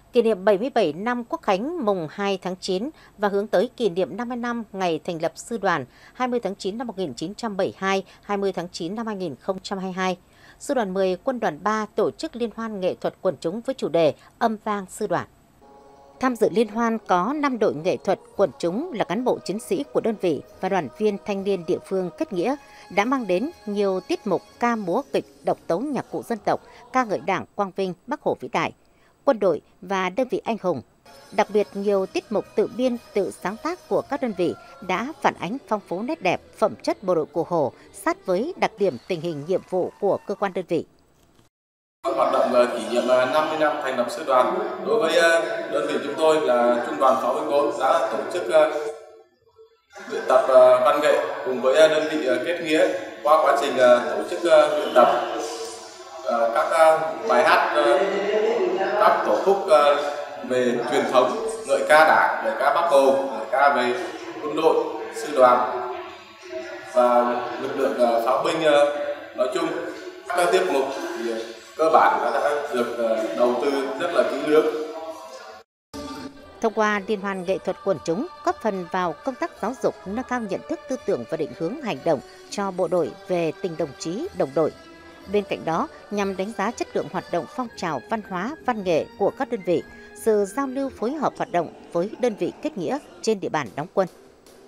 kỷ niệm 77 năm Quốc khánh mùng 2 tháng 9 và hướng tới kỷ niệm 50 năm ngày thành lập Sư đoàn 20 tháng 9 năm 1972, 20 tháng 9 năm 2022. Sư đoàn 10 Quân đoàn 3 tổ chức liên hoan nghệ thuật quần chúng với chủ đề Âm vang Sư đoàn. Tham dự liên hoan có 5 đội nghệ thuật quần chúng là cán bộ chiến sĩ của đơn vị và đoàn viên thanh niên địa phương kết nghĩa, đã mang đến nhiều tiết mục ca múa kịch, độc tấu nhạc cụ dân tộc, ca ngợi Đảng quang vinh, Bác Hồ vĩ đại, quân đội và đơn vị anh hùng. Đặc biệt, nhiều tiết mục tự biên, tự sáng tác của các đơn vị đã phản ánh phong phú nét đẹp, phẩm chất bộ đội Cụ Hồ sát với đặc điểm tình hình nhiệm vụ của cơ quan đơn vị. Hoạt động kỷ niệm 50 năm thành lập Sư đoàn, đối với đơn vị chúng tôi là Trung đoàn Pháo binh 4 đã tổ chức luyện tập văn nghệ cùng với đơn vị kết nghĩa. Qua quá trình tổ chức luyện tập các bài hát, các tổ khúc về truyền thống, ngợi ca Đảng, ngợi ca Bác Hồ, ngợi ca về quân đội, sư đoàn và lực lượng pháo binh nói chung. Các tiết mục thì cơ bản đã được đầu tư rất là kỹ lưỡng. Thông qua liên hoan nghệ thuật quần chúng, góp phần vào công tác giáo dục, nâng cao nhận thức tư tưởng và định hướng hành động cho bộ đội về tình đồng chí, đồng đội. Bên cạnh đó, nhằm đánh giá chất lượng hoạt động phong trào văn hóa, văn nghệ của các đơn vị, sự giao lưu phối hợp hoạt động với đơn vị kết nghĩa trên địa bàn đóng quân.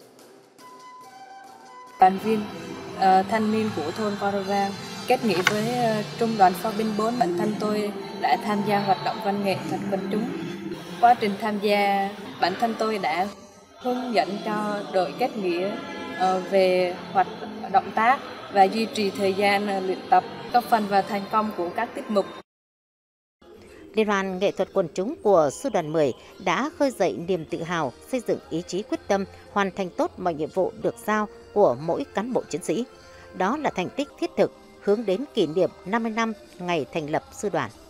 Đoàn viên thanh niên của thôn Paravan kết nghĩa với Trung đoàn Pháo binh 4, bản thân tôi đã tham gia hoạt động văn nghệ thuật quần chúng. Quá trình tham gia, bản thân tôi đã hướng dẫn cho đội kết nghĩa về hoạt động tác và duy trì thời gian luyện tập, góp phần vào thành công của các tiết mục. Liên hoan nghệ thuật quần chúng của Sư đoàn 10 đã khơi dậy niềm tự hào, xây dựng ý chí quyết tâm hoàn thành tốt mọi nhiệm vụ được giao của mỗi cán bộ chiến sĩ. Đó là thành tích thiết thực hướng đến kỷ niệm 50 năm ngày thành lập Sư đoàn.